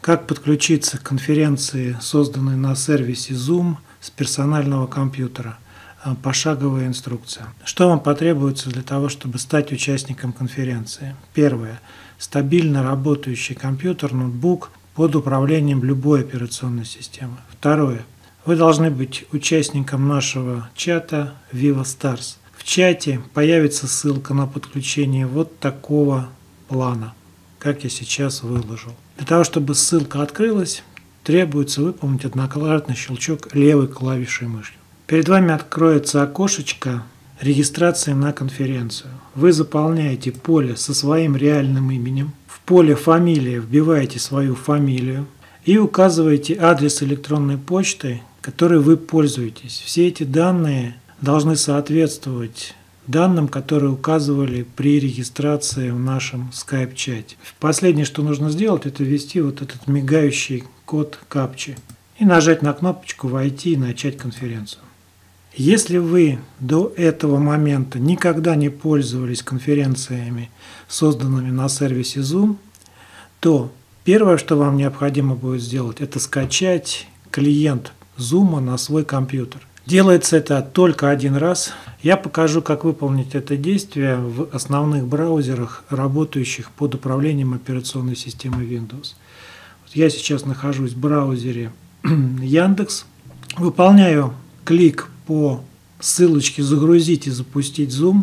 Как подключиться к конференции, созданной на сервисе Zoom с персонального компьютера? Пошаговая инструкция. Что вам потребуется для того, чтобы стать участником конференции? Первое. Стабильно работающий компьютер, ноутбук под управлением любой операционной системы. Второе. Вы должны быть участником нашего чата Viva Stars. В чате появится ссылка на подключение вот такого плана, как я сейчас выложил. Для того, чтобы ссылка открылась, требуется выполнить однократный щелчок левой клавишей мыши. Перед вами откроется окошечко регистрации на конференцию. Вы заполняете поле со своим реальным именем. В поле «Фамилия» вбиваете свою фамилию и указываете адрес электронной почты, которой вы пользуетесь. Все эти данные должны соответствовать данным, которые указывали при регистрации в нашем скайп-чате. Последнее, что нужно сделать, это ввести вот этот мигающий код капчи и нажать на кнопочку «Войти» и начать конференцию. Если вы до этого момента никогда не пользовались конференциями, созданными на сервисе Zoom, то первое, что вам необходимо будет сделать, это скачать клиент Zoom на свой компьютер. Делается это только один раз. Я покажу, как выполнить это действие в основных браузерах, работающих под управлением операционной системы Windows. Я сейчас нахожусь в браузере Яндекс. Выполняю клик по ссылочке «Загрузить и запустить Zoom».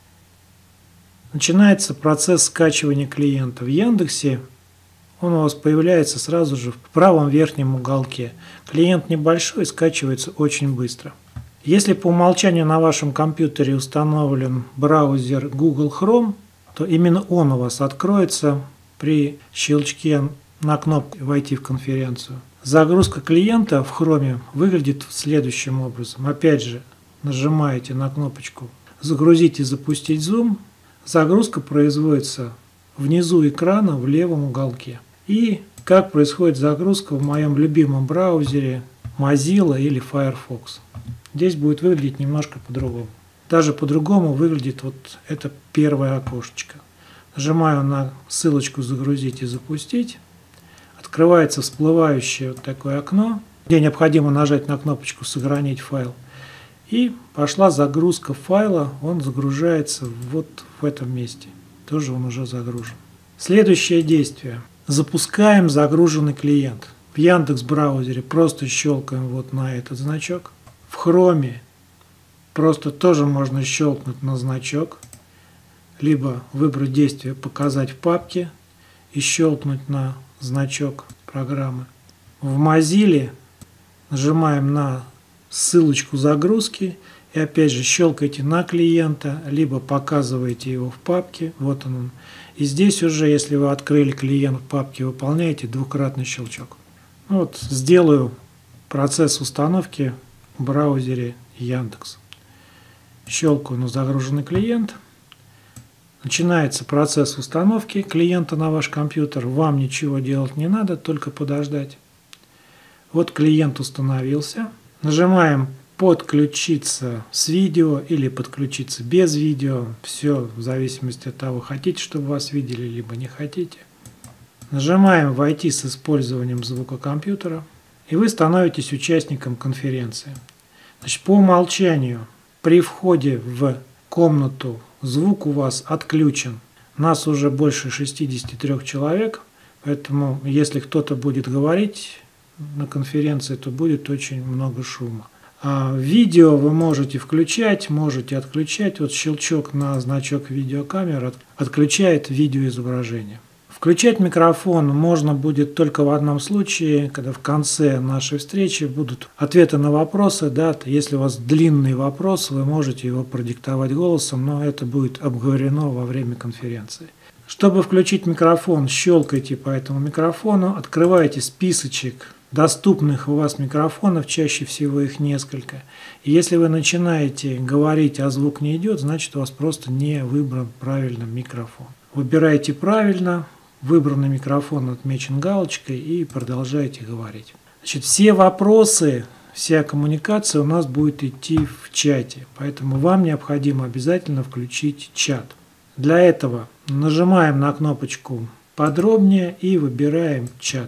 Начинается процесс скачивания клиента. В Яндексе он у вас появляется сразу же в правом верхнем уголке. Клиент небольшой, скачивается очень быстро. Если по умолчанию на вашем компьютере установлен браузер Google Chrome, то именно он у вас откроется при щелчке на кнопку «Войти в конференцию». Загрузка клиента в Chrome выглядит следующим образом. Опять же, нажимаете на кнопочку «Загрузить и запустить Zoom». Загрузка производится внизу экрана в левом уголке. И как происходит загрузка в моем любимом браузере Mozilla или Firefox. Здесь будет выглядеть немножко по-другому. Даже по-другому выглядит вот это первое окошечко. Нажимаю на ссылочку «Загрузить и запустить». Открывается всплывающее вот такое окно, где необходимо нажать на кнопочку «Сохранить файл». И пошла загрузка файла, он загружается вот в этом месте. Тоже он уже загружен. Следующее действие. Запускаем загруженный клиент. В Яндекс.Браузере просто щелкаем вот на этот значок. В Хроме просто тоже можно щелкнуть на значок, либо выбрать действие «Показать в папке» и щелкнуть на значок программы. В Mozilla нажимаем на ссылочку загрузки и опять же щелкаете на клиента, либо показываете его в папке. Вот он. И здесь уже, если вы открыли клиент в папке, выполняете двукратный щелчок. Вот сделаю процесс установки в браузере Яндекс. Щелкаю на загруженный клиент. Начинается процесс установки клиента на ваш компьютер. Вам ничего делать не надо, только подождать. Вот клиент установился. Нажимаем «Подключиться с видео» или «Подключиться без видео». Все в зависимости от того, хотите, чтобы вас видели, либо не хотите. Нажимаем «Войти с использованием звука компьютера». И вы становитесь участником конференции. Значит, по умолчанию при входе в комнату звук у вас отключен. Нас уже больше 63 человек, поэтому если кто-то будет говорить на конференции, то будет очень много шума. А видео вы можете включать, можете отключать. Вот щелчок на значок видеокамеры отключает видеоизображение. Включать микрофон можно будет только в одном случае, когда в конце нашей встречи будут ответы на вопросы. Да, если у вас длинный вопрос, вы можете его продиктовать голосом, но это будет обговорено во время конференции. Чтобы включить микрофон, щелкайте по этому микрофону, открывайте списочек доступных у вас микрофонов, чаще всего их несколько. И если вы начинаете говорить, а звук не идет, значит у вас просто не выбран правильно микрофон. Выбираете правильно. Выбранный микрофон отмечен галочкой и продолжаете говорить. Значит, все вопросы, вся коммуникация у нас будет идти в чате, поэтому вам необходимо обязательно включить чат. Для этого нажимаем на кнопочку «Подробнее» и выбираем чат.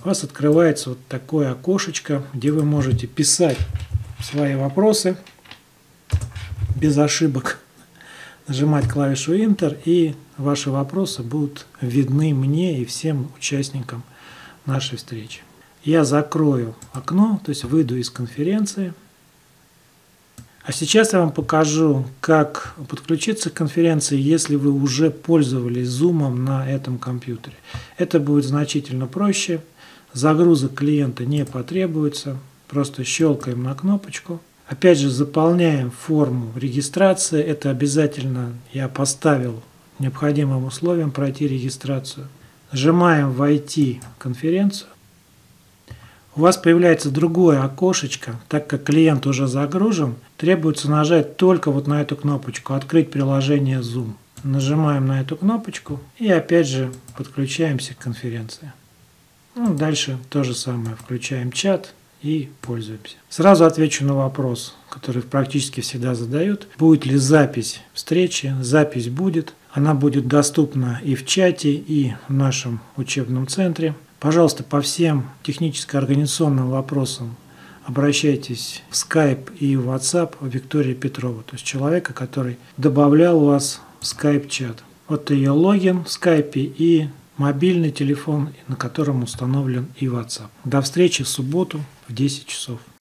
у вас открывается вот такое окошечко, где вы можете писать свои вопросы без ошибок, нажимать клавишу Enter, и ваши вопросы будут видны мне и всем участникам нашей встречи. Я закрою окно, то есть выйду из конференции. А сейчас я вам покажу, как подключиться к конференции, если вы уже пользовались Zoom на этом компьютере. Это будет значительно проще. Загрузок клиента не потребуется. Просто щелкаем на кнопочку. Опять же, заполняем форму регистрации. Это обязательно я поставил необходимым условием пройти регистрацию. Нажимаем «Войти в конференцию». У вас появляется другое окошечко, так как клиент уже загружен, требуется нажать только вот на эту кнопочку «Открыть приложение Zoom». Нажимаем на эту кнопочку и опять же подключаемся к конференции. Дальше то же самое, включаем чат и пользуемся. Сразу отвечу на вопрос, который практически всегда задают. Будет ли запись встречи? Запись будет. Она будет доступна и в чате, и в нашем учебном центре. Пожалуйста, по всем техническо-организационным вопросам обращайтесь в Skype и в WhatsApp Виктории Петровой, то есть человека, который добавлял вас в Skype-чат. Вот ее логин в Skype и мобильный телефон, на котором установлен и WhatsApp. До встречи в субботу в 10 часов.